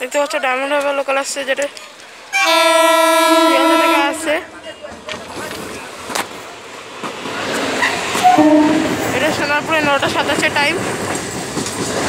দেখতে পাচ্ছ diamond Harbour local আসছে, যেটা শিয়ালদা থেকে আসছে। এটা সোনারপুরে 9টা 27 টাইম।